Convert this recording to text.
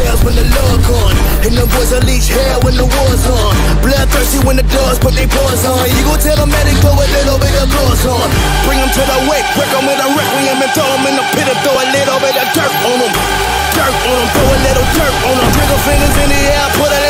shells when the Lord gone. And the boys unleash hell when the war's on. Bloodthirsty when the dogs put their paws on. You gon' tell them that they throw a little bit of gloss on. Bring them to the wake, break them with a requiem and throw them in the pit and throw a little bit of dirt on them. Dirt on them, throw a little dirt on them. Trigger fingers in the air, put a